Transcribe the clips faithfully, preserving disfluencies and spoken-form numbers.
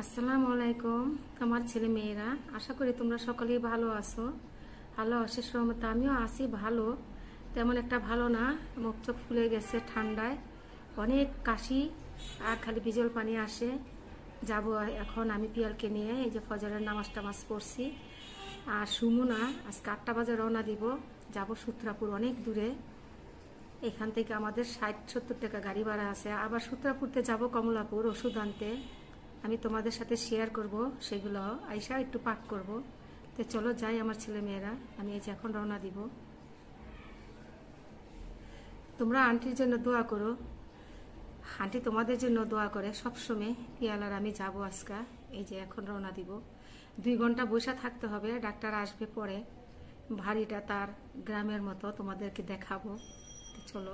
আসসালামু আলাইকুম আমার ছেলে মেয়েরা, আশা করি তোমরা সকলেই ভালো আছো। আল্লাহ অশেষ রহমতে আমিও আছি ভালো, তেমন একটা ভালো না। মুখ চোখ ফুলে গেছে ঠান্ডায়, অনেক কাশি আর খালি বিজল পানি আসে। যাব এখন আমি পিয়ালকে নিয়ে, এই যে ফজরের নামাজ টামাজ পড়ছি আর সুমনা আজকে আটটা বাজে রওনা দিব। যাব সূত্রাপুর, অনেক দূরে। এখান থেকে আমাদের ষাট সত্তর টাকা গাড়ি ভাড়া আছে। আবার সূত্রাপুরতে যাব কমলাপুর ওষুধ আনতে, আমি তোমাদের সাথে শেয়ার করব সেগুলো, আইসা একটু পাক করব। তো চলো যাই আমার ছেলে মেয়েরা, আমি এই যে এখন রওনা দিব। তোমরা আন্টির জন্য দোয়া করো, আন্টি তোমাদের জন্য দোয়া করে সবসময়। পিয়ালার আমি যাব আজকে, এই যে এখন রওনা দিব। দুই ঘন্টা বসে থাকতে হবে, ডাক্তার আসবে পরে। ভারীটা তার গ্রামের মতো তোমাদেরকে দেখাবো। চলো।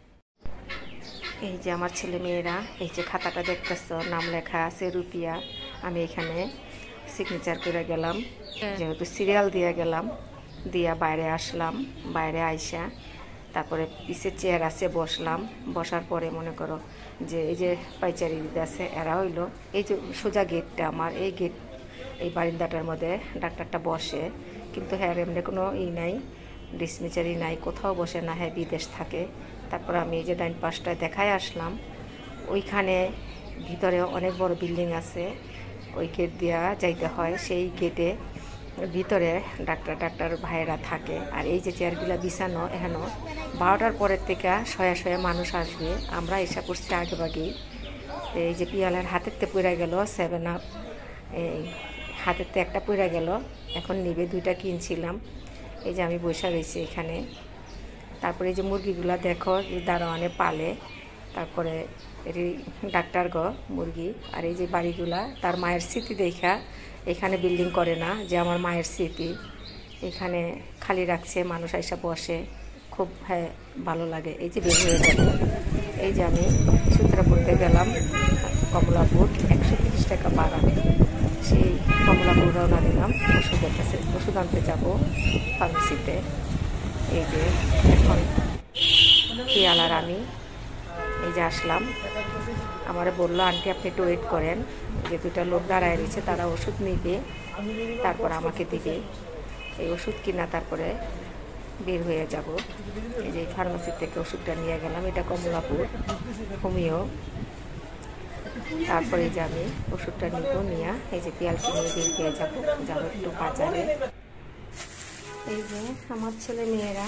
এই যে আমার ছেলে মেয়েরা, এই যে খাতাটা দেখতেছ, নাম লেখা আছে রুপিয়া। আমি এখানে সিগনেচার করে গেলাম, যেহেতু সিরিয়াল দিয়ে গেলাম, দিয়া বাইরে আসলাম। বাইরে আইসা তারপরে পিছে চেয়ার আছে, বসলাম। বসার পরে মনে করো যে এই যে পাইচারি দিতে আছে, এরা হইলো এই যে সোজা গেটটা আমার, এই গেট এই বারিন্দাটার মধ্যে ডাক্তারটা বসে। কিন্তু হ্যাঁ এমনি কোনো ই নাই, ডিসমিচারি নাই, কোথাও বসে না, হ্যাঁ বিদেশ থাকে। তারপর আমি এই যে ডাইন পাশটায় দেখায় আসলাম। ওইখানে ভিতরে অনেক বড় বিল্ডিং আছে, ওই গেট দিয়া যাইতে হয়। সেই গেটে ভিতরে ডাক্তার ডাক্তার ভাইয়েরা থাকে। আর এই যে চেয়ারগুলো বিছানো, এখানে বারোটার পরের থেকে শয়ে শয়ে মানুষ আসবে। আমরা এসা করছি আগে বাগেই। এই যে পিয়ালার হাতেরতে পড়ে গেল সেভেন আপ, এই হাতেরতে একটা পড়ে গেল, এখন নিবে। দুইটা কিনছিলাম। এই যে আমি বসে রয়েছি এখানে। তারপরে এই যে মুরগিগুলা দেখো, দারোয়ানে পালে। তারপরে এটি ডাক্তার গ মুরগি। আর এই যে বাড়িগুলা তার মায়ের স্মৃতি দেখা এখানে বিল্ডিং করে না, যে আমার মায়ের স্মৃতি এখানে খালি রাখছে, মানুষ এসে বসে, খুব হ্যাঁ ভালো লাগে। এই যে বের হয়ে গেল, এই যে আমি সূত্রাপুরতে গেলাম, কমলাপুর একশো তিরিশ টাকা ভাড়া। সেই কমলাপুর রওনা দিলাম ওষুধের কাছে, ওষুধ আনতে যাবো ফার্মেসিতে। এই যে এখন পিয়ালার আমি এই যে আসলাম। আমারে বললো আন্টি আপনি একটু ওয়েট করেন, যে দুটা লোক দাঁড়ায় রয়েছে, তারা ওষুধ নিবে, তারপর আমাকে দিবে এই ওষুধ কিনা, তারপরে বের হয়ে যাব। এই যে ফার্মেসি থেকে ওষুধটা নিয়ে গেলাম, এটা কমলাপুর হোমিও। তারপরে এই যে আমি ওষুধটা নিব, নিয়ে এই যে পিয়ালকে নিয়ে বের হয়ে যাবো, যাবো একটু বাজারে। এই যে আমার ছেলে মেয়েরা,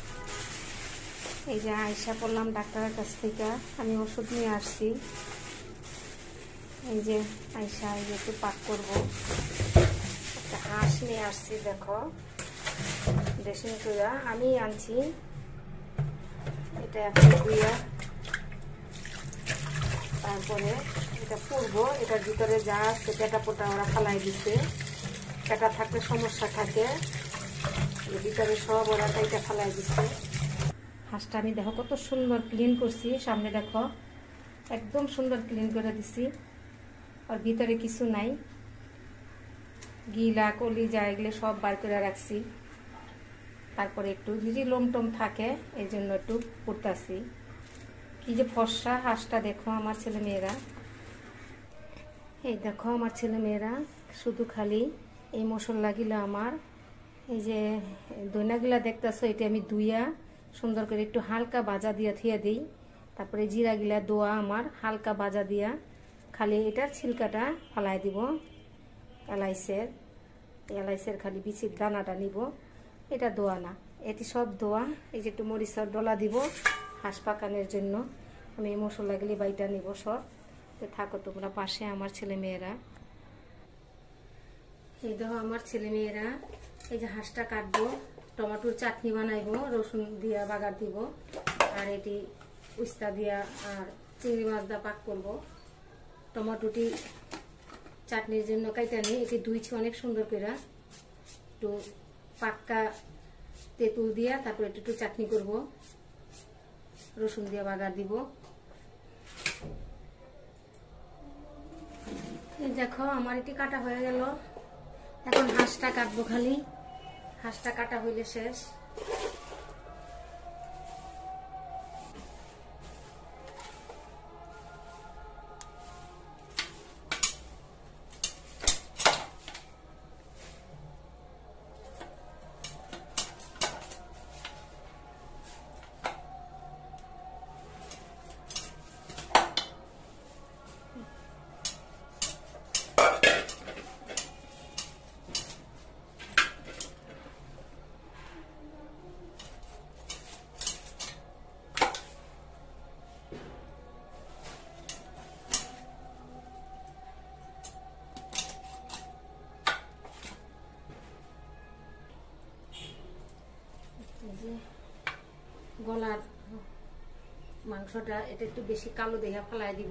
এই যে আয়সা পড়লাম ডাক্তারের কাছ থেকে, আমি ওষুধ নিয়ে আসছি। এই যে আয়সা, এই যে একটু পাক করবো। একটা হাঁস নিয়ে আসছি, দেখো ড্রেসিং কইরা আমি আনছি। এটা এখন ধুইয়া তারপরে এটা পুরবো। এটার ভিতরে যা আছে পেটা পোটা ওরা ফালাই দিছে, পেটা থাকলে সমস্যা থাকে, ভিতরে সব ওরা তাইটা ফালাই দিচ্ছে। হাঁসটা আমি দেখো কত সুন্দর ক্লিন করছি, সামনে দেখো একদম সুন্দর ক্লিন করে দিছি, আর ভিতরে কিছু নাই, গিলা কলিজা এগুলো সব বার করে রাখছি। তারপরে একটু যদি লোম টোম থাকে এই জন্য একটু পুড়তাছি। কি যে ফর্সা হাঁসটা দেখো আমার ছেলে মেয়েরা। এই দেখো আমার ছেলে মেয়েরা, শুধু খালি এই মশলাগুলো আমার, এই যে দইনাগুলা দেখতেছো, এটা আমি ধুইয়া সুন্দর করে একটু হালকা ভাজা দিয়া থিয়া দিই। তারপরে জিরাগুলা দোয়া আমার হালকা ভাজা দিয়া, খালি এটার ছিলকাটা ফালাই দিব। এলাইচের এলাইচের খালি বিচির দানাটা নিব, এটা দোয়া না, এটি সব দোয়া। এই যে একটু মরিচার ডলা দিব হাঁস পাকানোর জন্য। আমি এই মশলাগুলি বাইটা নিব সব। তো থাকো তোমরা পাশে আমার ছেলে মেয়েরা। এই দেখো আমার ছেলে মেয়েরা, এই যে হাঁসটা কাটবো, টমেটোর চাটনি বানাইবো, রসুন দিয়া বাগার দিব, আর এটি উস্তা দিয়া আর চিংড়ি মাছ দা পাক করবো। টমেটোটি চাটনির জন্য কাইটা নিই, এটি ধুইছি অনেক সুন্দর করে, একটু পাক্কা তেঁতুল দিয়া তারপর একটু একটু চাটনি করব, রসুন দিয়া বাগার দিব। দেখো আমার এটি কাটা হয়ে গেল, এখন হাঁসটা কাটবো। খালি হাঁসটা কাটা হইলে শেষ। গলার মাংসটা এটা একটু বেশি কালো দেখা ফেলাই দিব।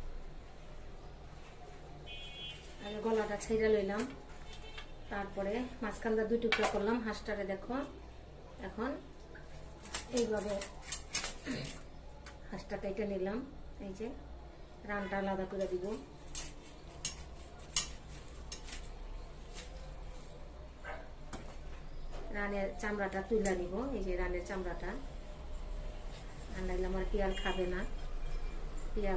আগে গলাটা ছেড়ে লইলাম, তারপরে মাঝখানটা দুই টুকরা করলাম হাঁসটারে। দেখো এখন এইভাবে হাঁসটা কেটে নিলাম। এই যে রানটা আলাদা করে দিব। রানের চামড়াটা তুলে নিব। এই যে রানের চামড়াটা, আর নাইলে আমার পিয়াল খাবে না। পিয়াল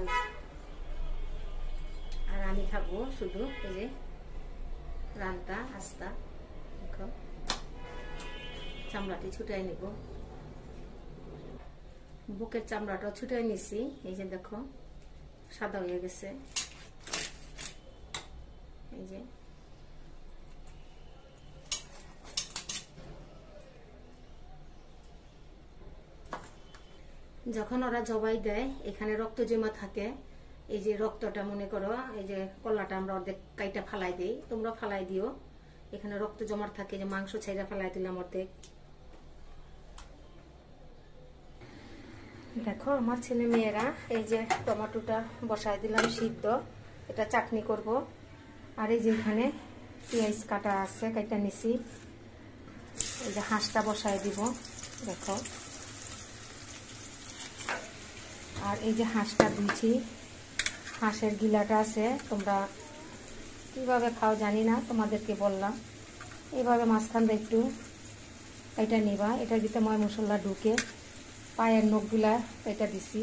আর আমি খাবো শুধু এই যে রানটা আস্তা। দেখো চামড়াটি ছুটাই নিব। বুকের চামড়াটাও ছুটাই নিছি। এই যে দেখো সাদা হয়ে গেছে। এই যে যখন ওরা জবাই দেয় এখানে রক্ত জমা থাকে। এই যে রক্তটা মনে করো, এই যে কলাটা আমরা অর্ধেক কাইটা ফালাই দিই, তোমরা ফালাই দিও। এখানে রক্ত জমার থাকে, যে মাংস ছাইরা ফালাই দিলাম অর্ধেক। দেখো আমার ছেলে মেয়েরা এই যে টমেটোটা বসাই দিলাম সিদ্ধ, এটা চাটনি করব। আর এই যে এখানে পেঁয়াজ কাটা আছে, কাটা নিছি। এই যে হাঁসটা বসাই দিব। দেখো আর এই যে হাঁসটা দিয়েছি, হাঁসের গিলাটা আছে, তোমরা কিভাবে খাও জানি না, তোমাদেরকে বললাম। এইভাবে মাঝখানটা একটু এটা নিবা, এটার ভিতরে ময় মশলা ঢুকে। পায়ের নখগুলা এটা দিছি,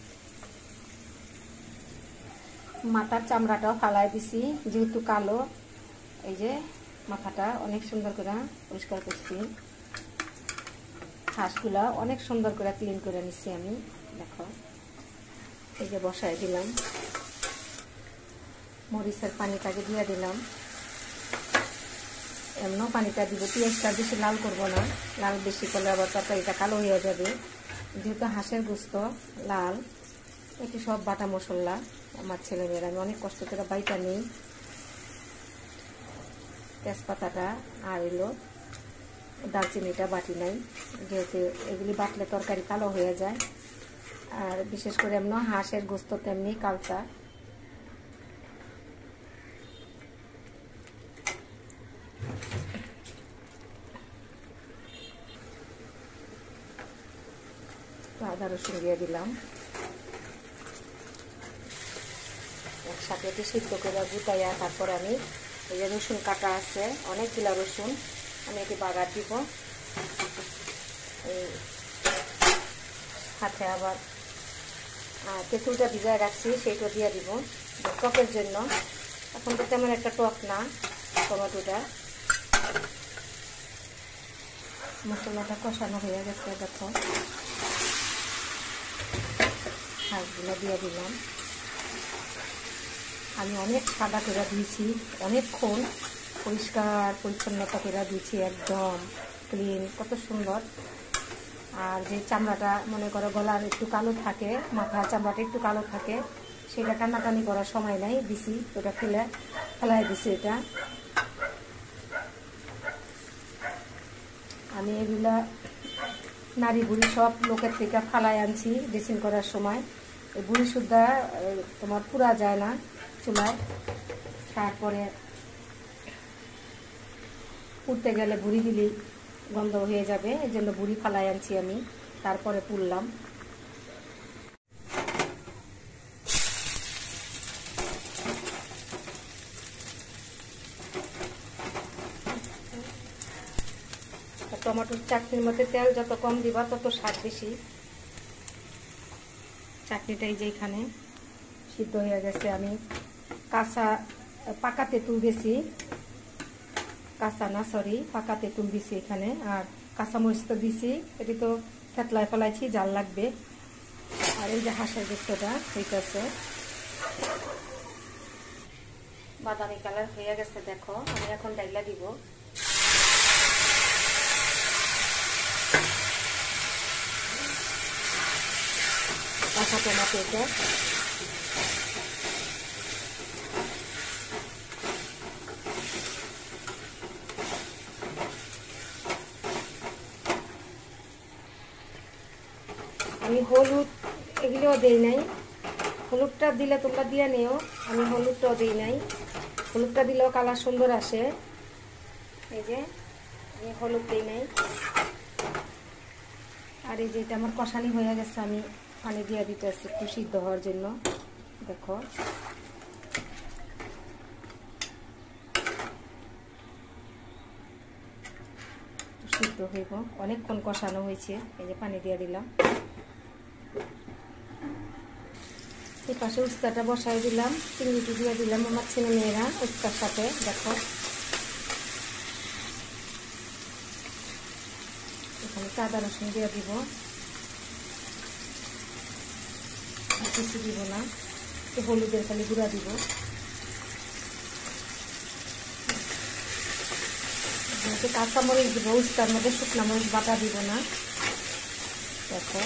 মাথার চামড়াটাও ফালাই দিছি যেহেতু কালো। এই যে মাথাটা অনেক সুন্দর করে পরিষ্কার করছি। হাঁসগুলা অনেক সুন্দর করে ক্লিন করে নিচ্ছি আমি। দেখো এই যে বসাই দিলাম, মরিচের পানিটাকে দিয়ে দিলাম। এমনও পানিটা দিব, পেঁয়াজটা বেশি লাল করবো না, লাল বেশি করলে আবার তরকারিটা কালো হয়ে যাবে। যেহেতু হাঁসের গোস্ত লাল, এটি সব বাটা মশলা আমার ছেলেমেয়েরা আমি অনেক কষ্ট করে বাইটা নিই। তেজপাতাটা আর এলো দারচিনিটা বাটি নাই, যেহেতু এগুলি বাটলে তরকারি কালো হয়ে যায়। আর বিশেষ করে এমন হাঁসের গোস্ত তেমনি কালচা। আদা রসুন দিয়ে দিলাম, একসাথে একটু সিদ্ধ করে গুটাইয়া তারপর আমি এই যে রসুন কাটা আছে অনেকগুলা রসুন, আমি এটি বাগার দিব। এই হাতে আবার তেঁতুলটা ভিজায় রাখছি, সেইটা দিয়ে দিব টকের জন্য। এখন তো তেমন একটা টক না টমেটোটা। মশলাটা কষানো হয়ে গেছে। দেখো হাঁসগুলো দিয়ে দিলাম। আমি অনেক সাদা করে দিয়েছি, অনেকক্ষণ পরিষ্কার পরিচ্ছন্নতা করে দিয়েছি, একদম ক্লিন, কত সুন্দর। আর যে চামড়াটা মনে করো গলার একটু কালো থাকে, মাথার চামড়াটা একটু কালো থাকে, সেটা টানাটানি করার সময় নাই, দিছি ওটা ফেলে ফেলাই দিছি। এটা আমি এগুলা নারী বুড়ি সব লোকের থেকে ফালাই আনছি ড্রেসিং করার সময়। এই বুড়ি সুদ্ধা তোমার পুরা যায় না চুলায়, তারপরে পুড়তে গেলে বুড়ি দিলি গন্ধ হয়ে যাবে, এই জন্য বুড়ি ফালাই আনছি আমি, তারপরে পুড়লাম। টমেটোর চাটনির মধ্যে তেল যত কম দিবা তত স্বাদ বেশি। চাটনিটাই যে এখানে সিদ্ধ হয়ে গেছে। আমি কাঁচা পাকা তেঁতুল দিয়েছি, কাঁচা না সরি পাকা তেঁতুল দিছি এখানে। আর কাঁচামরিচ তো দিছি, এটি তো থেতলায় ফেলাইছি, জাল লাগবে। আর এই যে হাঁসের গোস্তটা হইতেছে বাদামি কালার হয়ে গেছে। দেখো আমি এখন ডাইলা দিব। কাঁচা টমেটোটা আমি হলুদ এগুলোও দিই নাই, হলুদটা দিলে তোমরা দিয়ে নিও, আমি হলুদটাও দিই নাই, হলুদটা দিলেও কালার সুন্দর আসে। এই যে আমি হলুদ দিই নাই। আর এই যে এটা আমার কষানি হয়ে গেছে, আমি পানি দিয়ে দিতেছি একটু সিদ্ধ হওয়ার জন্য। দেখো সিদ্ধ হইব, অনেকক্ষণ কষানো হয়েছে। এই যে পানি দিয়ে দিলাম। এই পাশে উস্তাটা বসাই দিলাম, চিংড়িটি দিয়ে দিলাম আমার ছেলে মেয়েরা উস্তার সাথে। দেখো এখানে আদা রসুন দিয়ে দিব, কিছু দিব না, হলুদের খালি গুঁড়া দিব। কাঁচামরিচ দিব উস্তার মধ্যে, শুকনা মরিচ বাটা দিব না। দেখো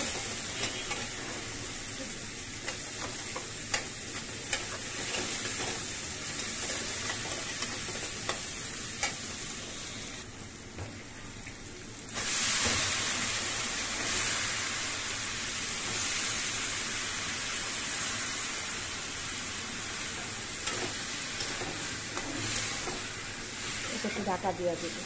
একটু ঢাকা দিয়ে দিব।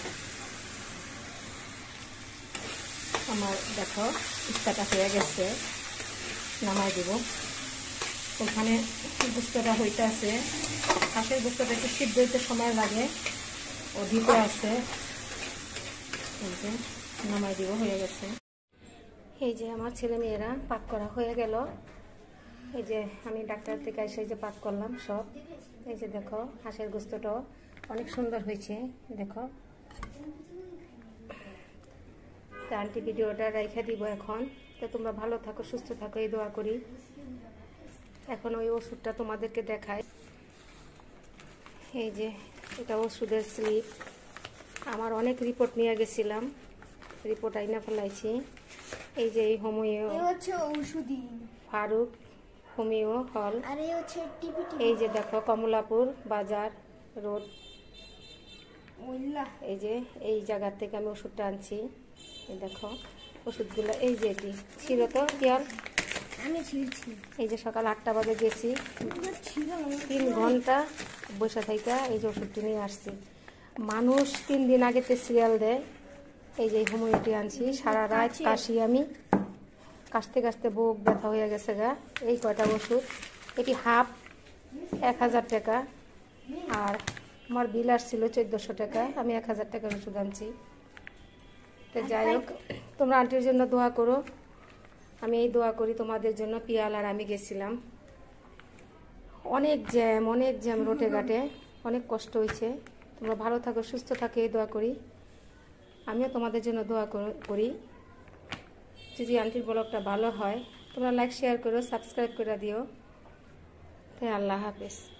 আমার দেখো ইস্তাটা হয়ে গেছে, নামাই দিব। ওখানে গুস্তটা হইতে আছে, হাঁসের গুস্তটা একটু সিদ্ধ হইতে সময় লাগে, ও দিতে আছে। নামাই দিব, হয়ে গেছে। এই যে আমার ছেলে মেয়েরা পাক করা হয়ে গেল। এই যে আমি ডাক্তার থেকে এসে যে পাক করলাম সব। এই যে দেখো হাঁসের গোস্তটাও অনেক সুন্দর হয়েছে। দেখো তো আন্টি ভিডিওটা রেখে দিব এখন। তো তোমরা ভালো থাকো, সুস্থ থাকো, এই দোয়া করি। এখন ওই ওষুধটা তোমাদেরকে দেখাই। এই যে এটা ওষুধের স্লিপ, আমার অনেক রিপোর্ট নিয়ে গেছিলাম, রিপোর্ট আইনা ফেলাইছি। এই যে এই হোমিও ফারুক হোমিও হল, এই যে দেখো কমলাপুর বাজার রোড, এই যে এই জায়গার থেকে আমি ওষুধটা আনছি। এই দেখো ওষুধগুলো, এই যে এটি ছিল তো ইয়ার, এই যে সকাল আটটা বাজে গেছি, তিন ঘন্টা বসে থাইকা এই যে ওষুধটি নিয়ে আসছি। মানুষ তিন দিন আগেতে সিরিয়াল দেয়। এই যে হোমিওটি আনছি, সারা রাত কাশি, আমি কাশতে কাশতে বুক ব্যথা হয়ে গেছে গা। এই কয়টা ওষুধ, এটি হাফ এক হাজার টাকা, আর আমার বিল আসছিল চোদ্দোশো টাকা, আমি এক হাজার টাকার ওষুধ আনছি। তো যাই হোক, তোমরা আন্টির জন্য দোয়া করো, আমি এই দোয়া করি তোমাদের জন্য। পিয়াল আর আমি গেছিলাম, অনেক জ্যাম, অনেক জ্যাম রোটে ঘাটে, অনেক কষ্ট হয়েছে। তোমরা ভালো থাকো, সুস্থ থাকো, এই দোয়া করি। আমিও তোমাদের জন্য দোয়া করি। যদি আন্টির ব্লগটা ভালো হয় তোমরা লাইক শেয়ার করো, সাবস্ক্রাইব করে দিও। তাই আল্লাহ হাফেজ।